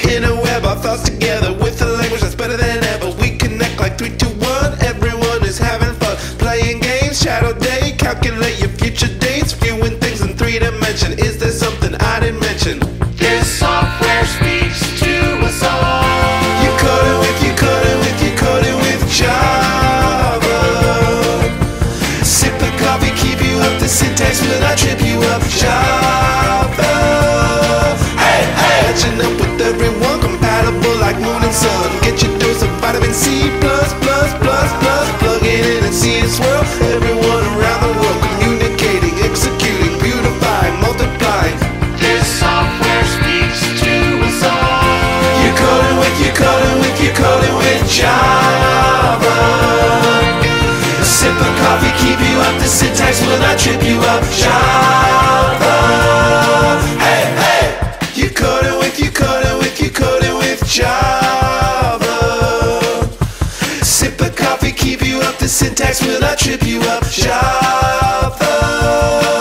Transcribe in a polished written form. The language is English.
In a web, our thoughts together with a language that's better than ever. We connect like 3, 2, 1. Everyone is having fun, playing games, shadow day. Calculate your future dates, viewing things in 3 dimension. Is there something I didn't mention? This software speaks to us all. You coding with Java. Sip a coffee, keep you up. The syntax will not trip you up. Java. Hey, hey, matching up with everyone, compatible like moon and sun. Get your dose of vitamin C plus plus plus plus. Plug it in and see it swirl. Everyone around the world communicating, executing, beautifying, multiplying. This software speaks to us all. You coding with Java. Sip a coffee, keep you up. The syntax will not trip you up. Java. Hey, hey. You coding with Java. Sip a coffee, keep you up. The syntax will not trip you up. Java.